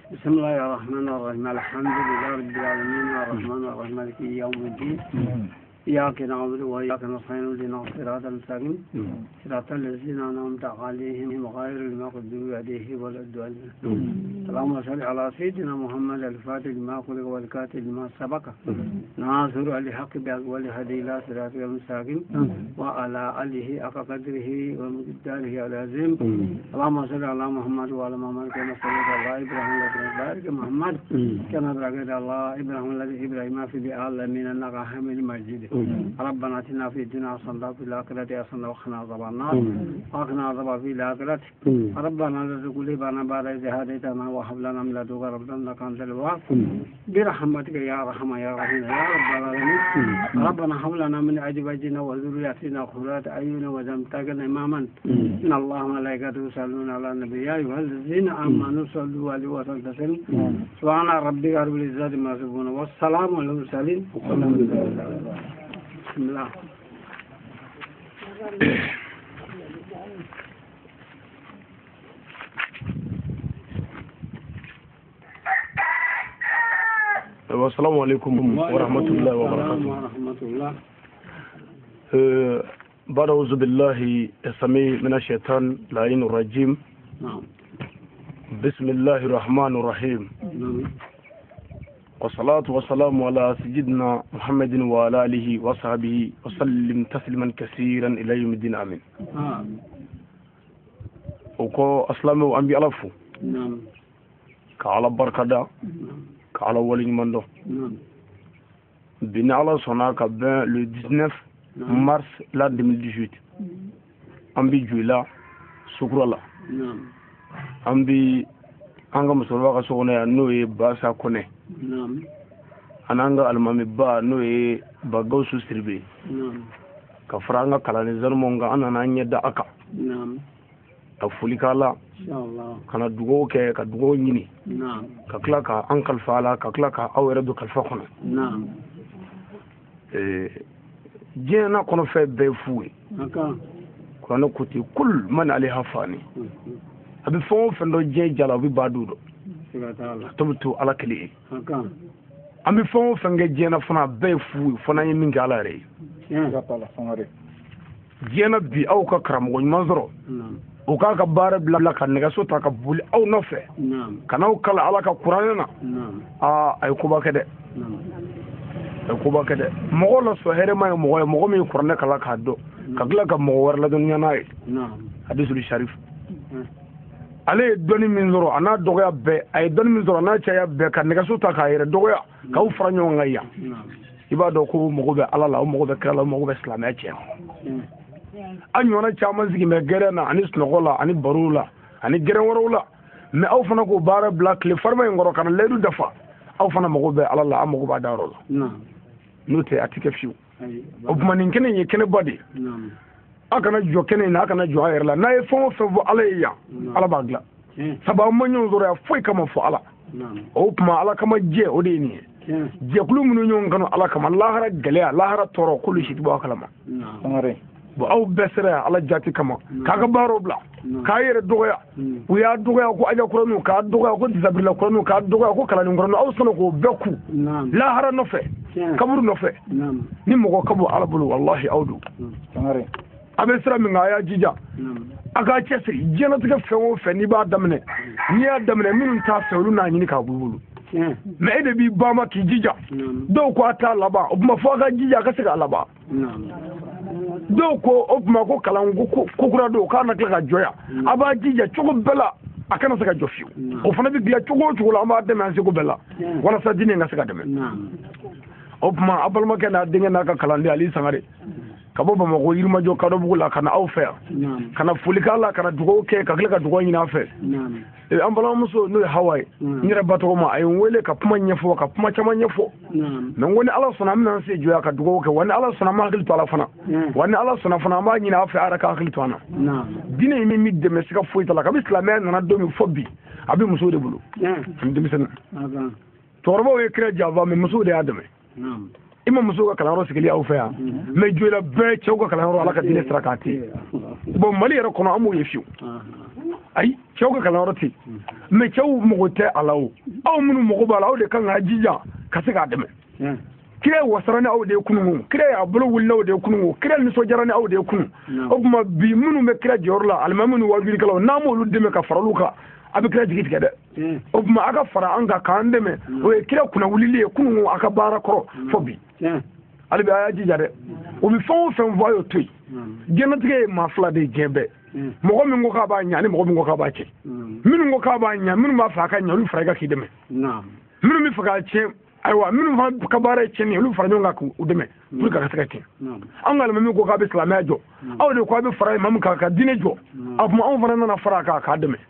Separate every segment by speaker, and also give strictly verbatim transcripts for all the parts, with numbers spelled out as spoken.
Speaker 1: بسم الله الرحمن الرحيم الحمد لله رب العالمين الرحمن الرحيم مالك يوم الدين إياك نعبد وإياك نستعين اهدنا الصراط المستقيم صراط الذين أنعمت عليهم غير المغضوب عليهم ولا الضالين اللهم صل على سيدنا محمد الفاتح لما خلق والكاتب لما سبق ناصر الحق بأقوال هدي إلى صراط المستقيم وعلى آله حق قدره ومقداره العظيم اللهم صل على محمد وعلى محمد كما صليت على إبراهيم وبارك محمد كما باركت على إبراهيم الذي إبراهيم في العالمين إنك حميد مجيد ربنا اتنا في الدنيا حسنة وفي الآخرة حسنة وقنا عذاب النار وقنا عذاب في الآخرة ربنا لا تزغ قلوبنا بعد إذ هديتنا وهب لنا من لدنك رحمة إنك أنت الوهاب برحمتك يا أرحم يا رحيم يا رب العالمين ربنا هب لنا من أزواجنا وذرياتنا قرة أعين واجعلنا إماما إن الله وملائكته يصلون على النبي يا أيها الذين آمنوا صلوا عليه وسلموا تسليما سبحان ربك رب العزة عما يصفون والسلام على المرسلين والحمد لله. بسم الله.
Speaker 2: السلام عليكم ورحمة الله وبركاته.
Speaker 1: ورحمة الله.
Speaker 2: بعد أعوذ بالله السميع من الشيطان اللعين الرجيم.
Speaker 1: نعم.
Speaker 2: بسم الله الرحمن الرحيم.
Speaker 1: نعم.
Speaker 2: والصلاة والسلام على سيدنا محمد وعلى آله وصحبه وسلم تسليما كثيرا إلى يوم الدين آمين.
Speaker 1: آه.
Speaker 2: وكو أسلام وأنبي ألفو.
Speaker 1: نعم.
Speaker 2: كعلى بركة دا.
Speaker 1: نعم.
Speaker 2: كعلى ولي مندو.
Speaker 1: نعم.
Speaker 2: بنا على صنع كبين le dix-neuf mars l'an deux mille dix-huit. أنبي جولا سكرلا.
Speaker 1: نعم.
Speaker 2: أنبي anga musolwa ka sogone ya no e ba sa kone
Speaker 1: نعم.
Speaker 2: ananga almami ba no e ba gausu sirbe
Speaker 1: نعم.
Speaker 2: ka franga kala ne zarmo nga anana nyeda aka
Speaker 1: نعم.
Speaker 2: ta fulikala
Speaker 1: إن شاء الله.
Speaker 2: kana dugo ke ka dugo nyini
Speaker 1: نعم.
Speaker 2: ka kla ka ankal fala ka kla ka awere do kalfa kono
Speaker 1: نعم.
Speaker 2: eh jena kono fe be fuwe
Speaker 1: هكا.
Speaker 2: kono kuti kul man alaiha fani abi fon fendo je jala bi badudo
Speaker 1: سبحان
Speaker 2: tumtu ala kali
Speaker 1: هكا.
Speaker 2: ami fon fenge jena fana be fuwe fana yimi ngala re jena bi aw ka karam go manzoro
Speaker 1: نعم.
Speaker 2: o ka ka bare bla ka nega so ta ka buli aw no fe
Speaker 1: نعم.
Speaker 2: kana o kala ala ka qur'ana
Speaker 1: نعم.
Speaker 2: a ay ko ba kede
Speaker 1: نعم.
Speaker 2: ay ko ba kede mo lo so here may mo mo mi qur'ana kala ka do ka gla ka mo war la dunya nay
Speaker 1: نعم.
Speaker 2: hadisul sharif ale doni min zoro ana dogoya be ay doni min zoro ana chaya be ka nega so ta ka yere dogoya ka u franyo ngaya
Speaker 1: نعم.
Speaker 2: iba do ko mo go be ala la mo go be kala mo go be islam ya chen anyona chama zigi me gere na ani snogola ani barula ani gere worola me aw fana ko bara black le farma ngoro kana ledu dafa aw fana mo go be ala la mo go ba daro
Speaker 1: نعم.
Speaker 2: note atike fiu
Speaker 1: أي.
Speaker 2: obmanin kene ye kene body
Speaker 1: نعم.
Speaker 2: akana jo kene na akana jo ayr la na e fon fe bo ala ya ala bagla saba mo nyon zoro ya foi kama fo ala
Speaker 1: نعم.
Speaker 2: o kuma ala kama je o de ni je kulu mun nyon kanu ala kama lahara gale lahara toro kulu shi bo kala ma
Speaker 1: نعم.
Speaker 2: bo aw besra ala jati kama kaga baro bla ka yere dogoya u ya dogoya ko aja kuranu ka dogoya ko disabrila kuranu ka dogoya ko kala ngorno aw sono ko beku
Speaker 1: نعم.
Speaker 2: lahara no fe kaburu no fe
Speaker 1: نعم.
Speaker 2: ni mo ko kabu ala bulu wallahi awdu abe sira min ga ya jija
Speaker 1: نعم.
Speaker 2: aga chese jena tiga fewo fe ni ba damne ni ya damne min ta fewlu na nyini ka bulu me ede bi ba ma ki jija
Speaker 1: نعم.
Speaker 2: do ko ata laba obuma fo ga jija ka siga laba
Speaker 1: نعم.
Speaker 2: do ko obuma ko kalangu ko kura do ka na ka joya aba jija chugo bela akana saka jofiu o fana bi biya chugo chugo la ma deme an sigo bela wala sa dine nga saka deme
Speaker 1: نعم.
Speaker 2: obuma abal ma kana dinga na ka kalandi ali sangare kabo ba ko yirma jo kado bugula kana aw fe
Speaker 1: نعم.
Speaker 2: kana fulika la kana dugo ke ka ka dugo nyina fe
Speaker 1: نعم.
Speaker 2: e ambala muso no hawai nyira bato ma ay wele ka puma nyefo ka puma chama nyefo
Speaker 1: نعم.
Speaker 2: men woni ala sona min se joya ka dugo ke woni ala sona ma hakil to ala fana woni ala sona fana ma nyina fe ara ka hakil to ana
Speaker 1: نعم.
Speaker 2: dine mi mi de mesika fuita la ka islamé na do mi fobi abi muso de bulu
Speaker 1: نعم.
Speaker 2: ndi misana
Speaker 1: هكا.
Speaker 2: torbo we kre java mi muso de adame
Speaker 1: نعم.
Speaker 2: ima muso ka kalaro sigili aw fe ya me joyla be chew ka kalaro ala ka dine strakati bo mali yara kono amu yefiu ai cew ka kalawar te me cew mo te alawo aw munu mo bala aw de kan hajija ka siga deme kire wasarani aw de kunu kire abulu wullaw de kunu kire ni so jarani aw de kunu obuma bi munu me kire jorla almamunu wajiri kala namo lu deme ka faraluka abi kire jigi tigede obuma aka fara anga kan deme o kire kuna wulili kunu aka bara koro fobi alibi ayaji jare obi fon fen voyo toy genatige ma fla de jebe mogo min ko ka ba nya ni mogo min ko ka ba che min ko ka ba nya min ma fa ka nya lu fara ga kideme naam min mi fa ka che aywa min fa ka bare che ni lu fara nga ku udeme lu ka ka ta che naam an ga min ko ka be islamia jo aw de ko be fara mam ka ka dine jo abu ma on fara na fara ka ka deme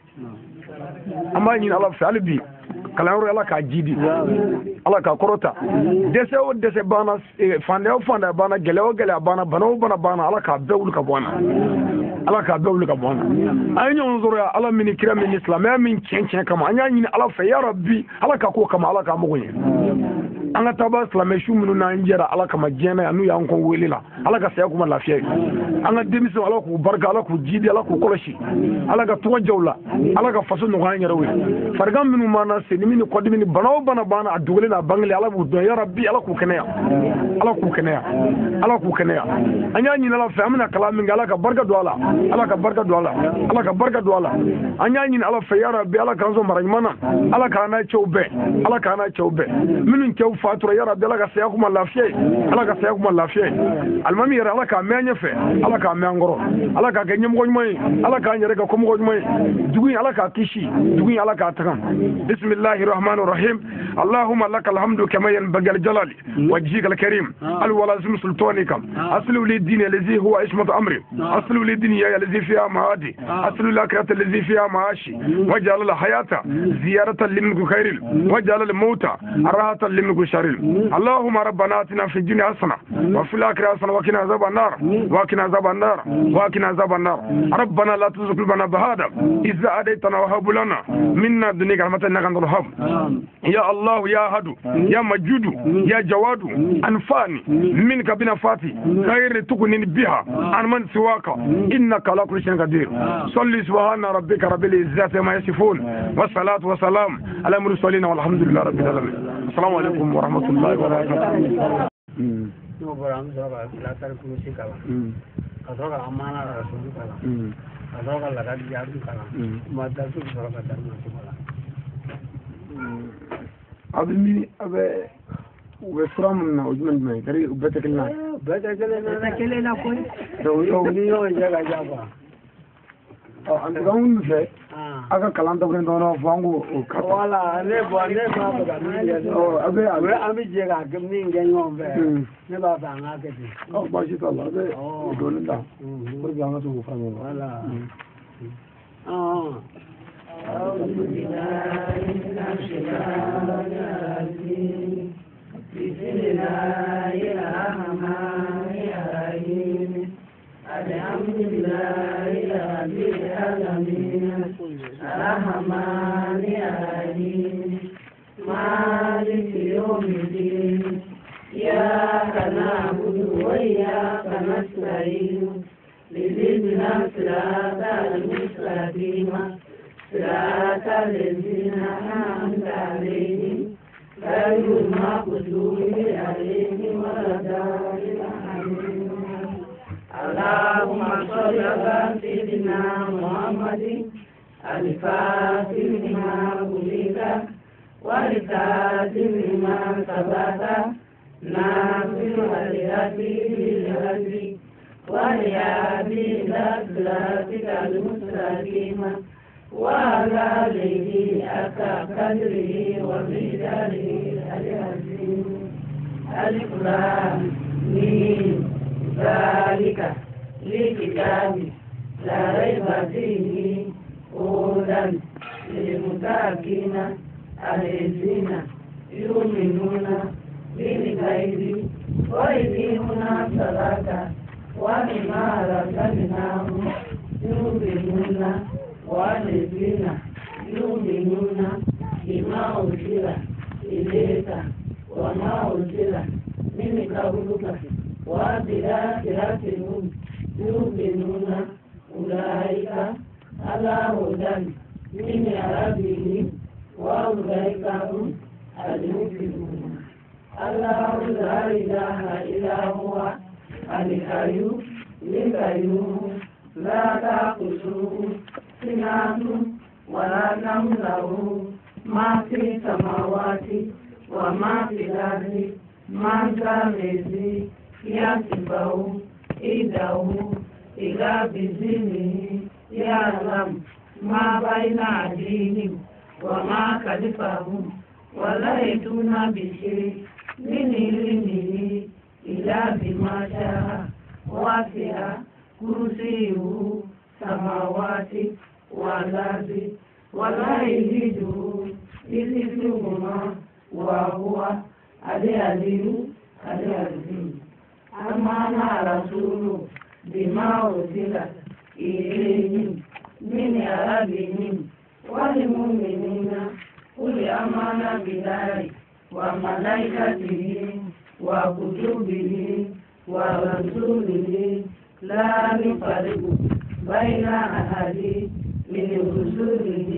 Speaker 2: amma ni Allah fa alibi kalawro ala ka jidi ala ka korota dese o dese bana fande o fanda bana gele o gele bana bana o bana bana ala ka bewul ka bona ala ka bewul ka bona ayni onzoro ya ala min kira min islam ya min cenchen kama anya ni ala fa ya rabbi ala ka ko kama ala ka mugunye anga taba islam shu minu na njera ala kama jena ya nu ya ko welila ala ka saya kuma lafiya anga demiso ala ku barka ala ku jidi ala ku koloshi ala ka tuwa jawla ala ka faso no ganyara we fargam minu mana ni mini kodi mini bana bana bana adugule na bangle ala bu ya rabbi ala ku kenaya ala ku kenaya ala ku kenaya anya ni ala fa amna kalamin ala ka barka do ala ala ka barka do ala ala ka barka do ala anya ni ala fa ya rabbi ala ka zo marajmana ala ka na chowbe ala ka na chowbe minin chew fatura ya rabbi ala ka saya kuma lafiya ala ka saya kuma lafiya almami ya ala ka menye fe ala ka mengoro ala ka ganyem go moy ala ka nyere ka komo go moy dugu ala ka kishi dugu ala ka takam bismillah الله الرحمن الرحيم اللهم لك الحمد كما ينبغي لجلالي وجهك الكريم الولازم سلطانك اصل للدين الذي هو عصمة امري اصل للدنيا الذي فيها معادي اصل للاخرة الذي فيها معاشي وجعل الحياة زيارة لمنك خير وجعل الموت راحة لمنك شر اللهم ربنا اتنا في الدنيا حسنة وفي الاخرة حسنة وقنا عذاب النار وقنا عذاب النار وقنا عذاب النار ربنا لا تزغ قلوبنا بعد إذ هديتنا وهب لنا منا دنيا رحمة انك انت الوهاب يا الله يا هدو يا مجود يا جواد أنفاني منك بنفاتي خير تكون بها عن من سواك إنك على كل شيء قدير صلي سبحان ربك رب العزة ما يصفون والصلاة والسلام على المرسلين والحمد لله رب العالمين السلام عليكم ورحمة الله وبركاته أبني أبى وفرام وجمل ما يكري وبتكلنا
Speaker 1: بتكلنا بتكلنا كوي
Speaker 2: دولي
Speaker 1: وجاga jaba
Speaker 2: أنت كون في أكا كلام تبغين دونا فانغو
Speaker 1: wala ne bo ne ba ba ni
Speaker 2: oh أبى
Speaker 1: we ami jega gmi ngenyo be ne ba ba nga kete
Speaker 2: oh باجي الله أبى دولي دا برجع أنا تو فرام
Speaker 1: wala ah أعوذ بالله من الشيطان الرجيم بسم الله الرحمن الرحيم الحمد لله رب العالمين الرحمن الرحيم مالك يوم الدين إياك نعبد وإياك نستعين اهدنا الصراط المستقيم صراط الذين أنعمت عليهم غير المغضوب عليهم ولا الضالين اللهم صل على سيدنا محمد الفاتح لما أغلق والخاتم لما سبق ناصر الهدي بالهدي والهادي إلى صراطك المستقيم وعلى آله حق قدره ومقداره العظيم ألف لام ميم ذلك لكتاب لا ريب فيه هدى للمتقين الذين يؤمنون بالغيب ويقيمون الصلاة ومما رزقناهم يؤمنون والذين يؤمنون بما أنزل إليك وما أنزل من قبلك وبالآخرة هم يؤمنون أولئك على هدى
Speaker 3: أولئك هم المفلحون الله لا إله إلا هو الحي القيوم لا تأخذه سنة ولا نوم له ما في السماوات وما في الأرض من ذا الذي يصفه إيده إلى بإذنه يعلم ما بين أيديهم وما خلفهم ولا يأتون بشيء من علمه إلا بما شاء وسع كرسيه السماوات والأرض ولا يزيده مثلهما وهو العلي العظيم آمن الرسول بما أرسل إليهم من ربهم والمؤمنين أولي آمن بالله وملائكته وكتبه ورسوله لا نفرق بين أحد من رسله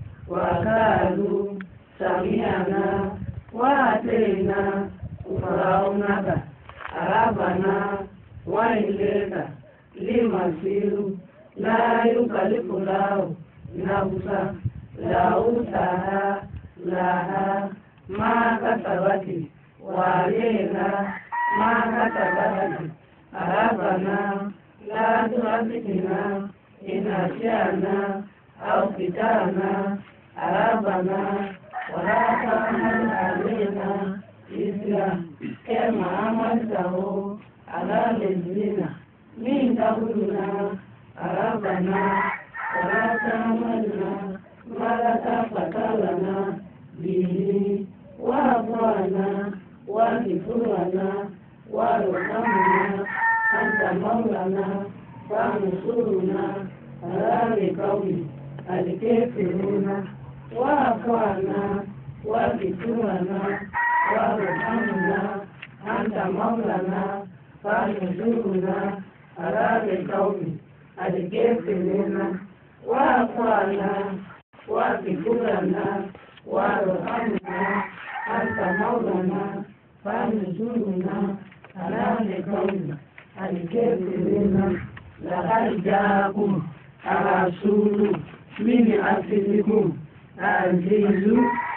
Speaker 3: وقالوا سمعنا وأطعنا غفرانك ربنا وإليك المصير لا يكلف الله نفسا لا وسعها لها ما كسبت وعلينا ما كسبت ربنا لا تؤاخذنا إن أشأنا أو كتابنا ربنا ولا تحمل علينا إثما كما عملته على الذين من قبلنا ربنا ولا تحملنا ما لا طاقة لنا به واعف عنا واغفر لنا وارحمنا أنت مولانا فانصرنا على القوم الكافرون واعف عنا واغفر لنا وارحمنا أنت مولانا فانصرنا على القوم الكافرين واعف عنا واغفر لنا وارحمنا أنت مولانا فانصرنا على القوم الكافرين لقد جاءكم رسول من أنفسكم عزيز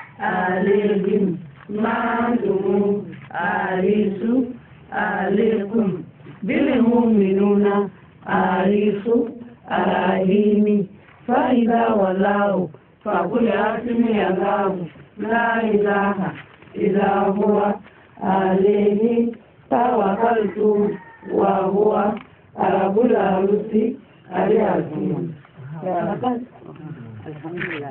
Speaker 3: عليهم ما أنتم حريص عليكم بالمؤمنون حريص عليهم فإذا ولوا فقل حسبي الله لا إله إلا هو عليه توكلت وهو رب العرش العظيم. الحمد لله.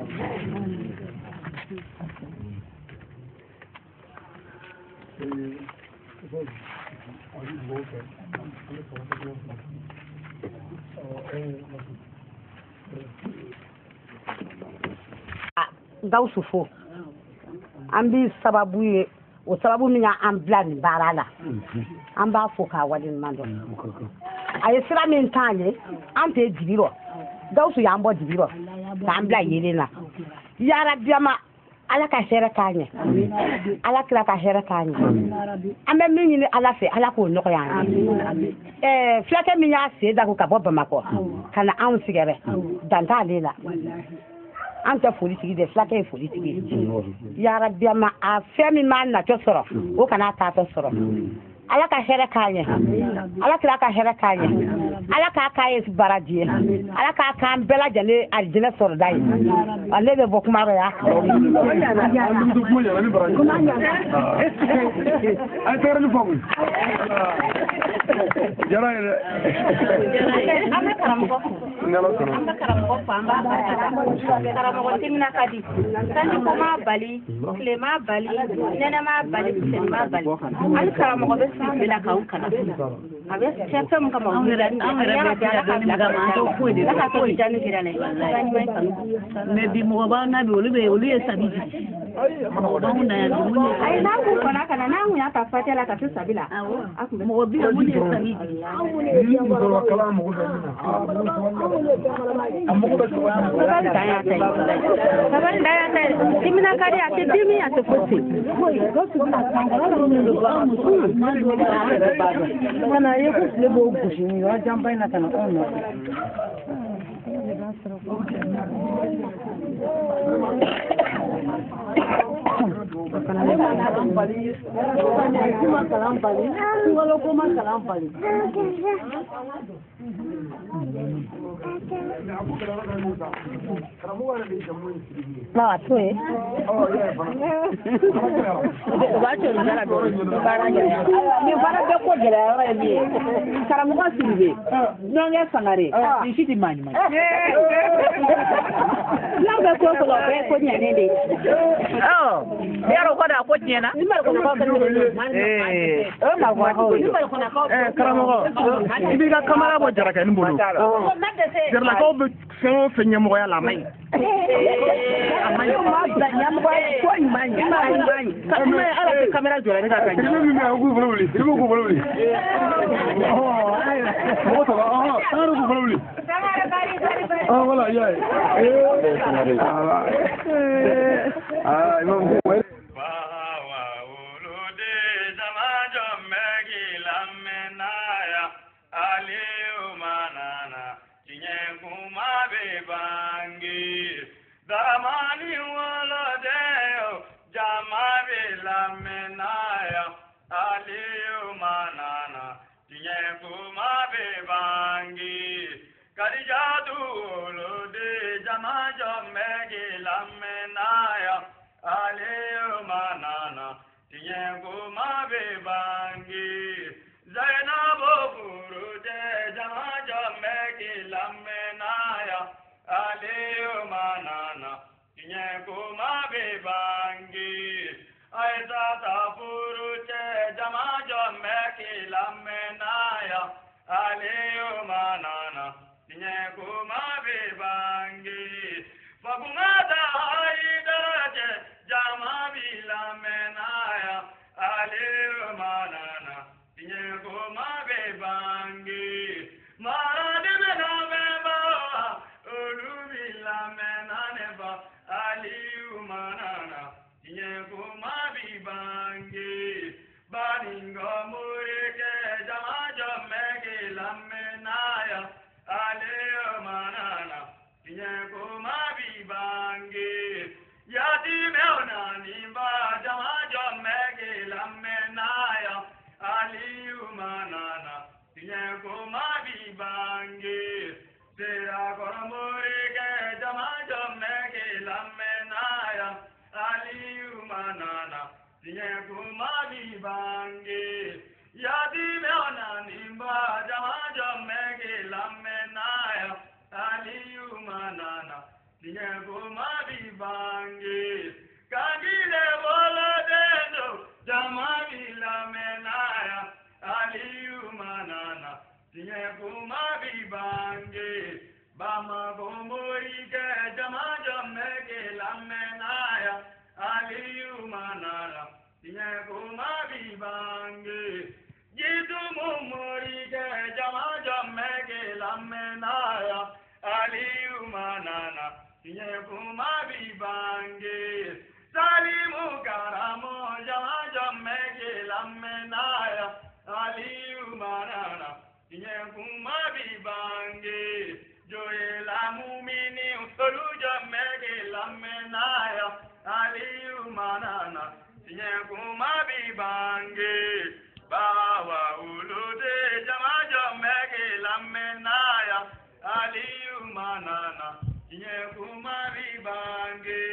Speaker 4: Gawusu fo an bi sababu ye o sababu min y'an bila nin baara la an b'a fo k'a waleɲuman dɔn a ye sira min t'an ye an tɛ dibi rɔ Gawusu y'an bɔ dibi rɔ k'an bila yelen na yarabiyama ala ka hɛrɛ k'an ɲɛ ala kira ka hɛrɛ k'an ɲɛ an bɛ min ɲini ala fɛ ala k'o nɔgɔya an ye ɛɛ fulakɛ min y'a sen da ko ka bɔ Bamakɔ ka na anw sigɛrɛ dan t'ale la an tɛ foli tigi dɛ fulakɛ ye foli tigi ye yarabiyama a fɛn min b'a natɔ sɔrɔ o kana taatɔ sɔrɔ ala ka hɛrɛ k'an ɲɛ ala kira ka hɛrɛ k'an ɲɛ ala k'a k'a ye baraji ye ala k'a k'an bɛɛ lajɛlen alijinɛ sɔrɔda ye ale bɛ bɔ kuma dɔ ya an bɛ karamɔgɔ fo an bɛ karamɔgɔ fo an b'a barika karamɔgɔ timina ka di sanji ko m'a bali tile m'a bali nɛnɛ m'a bali funteni m'a bali hali karamɔgɔ bɛ sigi la k'anw kalan a bɛ kɛ fɛn min kama anw yɛrɛ anw yɛrɛ bɛ kɛ dɔɔni min kama an t'o foyi de la ka foyi jani kira la mais bi mɔgɔ b'an na bi olu bɛ olu ye sabi di anw na yan ayi n'a kun kɔnna ka na n'an kun y'a ta fatiya la ka se sabi la a kun bɛ mɔgɔ bi olu ye sabi di
Speaker 2: ni musokɔrɔba kalan mɔgɔ bɛ min na a mɔgɔ bɛ sɔrɔ
Speaker 4: sabali dan y'a ta ye sabali dan y'a ta ye dimina ka di a tɛ dimi a tɛ fosi
Speaker 3: kana ye ko tile b'o gosi ni yɔrɔ janba in na ka na anw nɔfɛ kalan bali kalan bali wala ko ma kalan bali Nah, tu eh. Baca ni cara dulu. Barang ya. Ni barang dia kau jelah orang ni. Cara muka sini. Nongnya sangare. Di sini mana mana. Yang dah kau kalau kau ni ni ni. Oh, dia orang kau dah kau ni na. Ni mana kau kau ni. Eh, oh nak kau. Ni mana kau nak kau.
Speaker 2: Eh, karamɔgɔ. I b'i ka kamara bɔ jaraka ni bolo. Jaralakaw bɛ fɛn o fɛn ɲɛmɔgɔya la a man ɲi. A man ɲi. Ɲɛmɔgɔya ko in man ɲi. Ma ɲi ma ɲi. Kamera ala tɛ kamera jɔra ne ka kan. I bɛ min bɛ k'u bolo wuli. I bɛ k'u bolo wuli. Mɔgɔ saba ɔhɔn an yɛrɛ k'u bolo wuli. Ɔ wala y'a ye. Aa imam ko.
Speaker 5: Damani wala deo jamabe lamenaya aliyu manana tiye kumabe bangi karijatu lode jamajo megi lamenaya aliyu manana tiye kumabe bangi zainabo kuruje jamajo megi lamenaya aliyu manana tiye kumabe bangi aisa tapuruche jamajo meki lamenaya aliyu manana tiye kumabe bangi fagumada haidaraje jamabi lamenaya aliyu manana tiye kumabe bangi maradine novemba Lamenaneba aliyu manana tiye kumabi bangi baningo murike jamajo megi lamenaya aliyu manana tiye kumabi bangi yati meona nimba jamajo megi lamenaya aliyu manana tiye kumabi bangi Sera koramurike jamajo megi lamenaya aliyu manana tiye kumabi bangi yati meona nimba jamajo megi lamenaya aliyu manana tiye kumabi bangi kagile bola dendo jamabi lamenaya aliyu manana tiye kumabi bangi bama gomboike jamajo mege lamenaya aliyu manana tiye kumabi bangi jitu mumurike jamajo mege lamenaya aliyu manana tiye kumabi bangi salimu karamo jamajo mege lamenaya aliyu manana tiye kumabi bangi joye la mumini ulujo mege lamenaya aliyu manana tiye kumabi bangi bawa ulude jamajo mege lamenaya aliyu manana tiye kumabi bangi